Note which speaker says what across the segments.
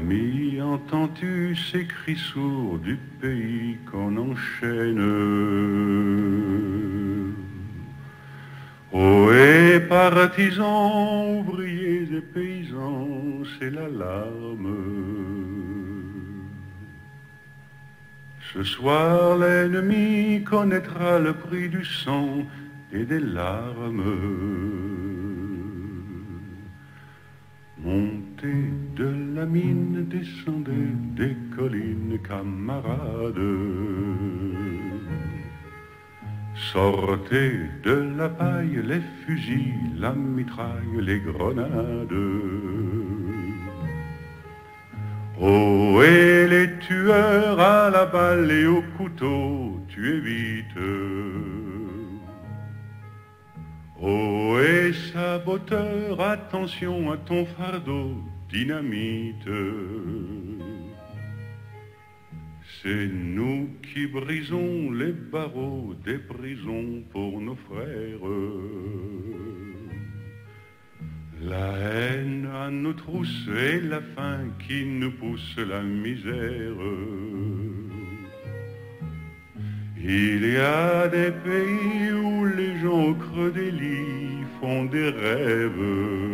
Speaker 1: Ami, entends-tu ces cris sourds du pays qu'on enchaîne? Ohé, partisans, ouvriers et paysans, c'est l'alarme. Ce soir, l'ennemi connaîtra le prix du sang et des larmes. Montez de la mine, descendez des collines, camarades. Sortez de la paille les fusils, la mitraille, les grenades. Oh, et les tueurs à la balle et au couteau, tuez vite. Oh, et saboteur, attention à ton fardeau, dynamite. C'est nous qui brisons les barreaux des prisons pour nos frères. La haine à nos trousses et la faim qui nous pousse la misère. Il y a des pays où les gens au creux des lits font des rêves.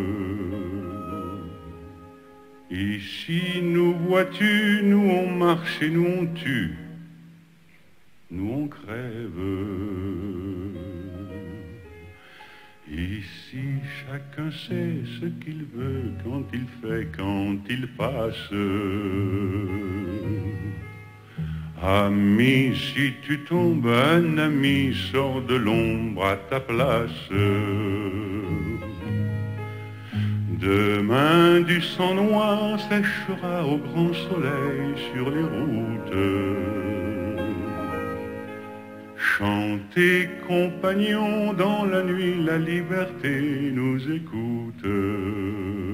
Speaker 1: Ici, nous vois-tu, nous on marche et nous on tue, nous on crève. Ici, chacun sait ce qu'il veut, quand il fait, quand il passe. Ami, si tu tombes, un ami sort de l'ombre à ta place. Demain, du sang noir séchera au grand soleil sur les routes. Chantez, compagnons, dans la nuit, la liberté nous écoute.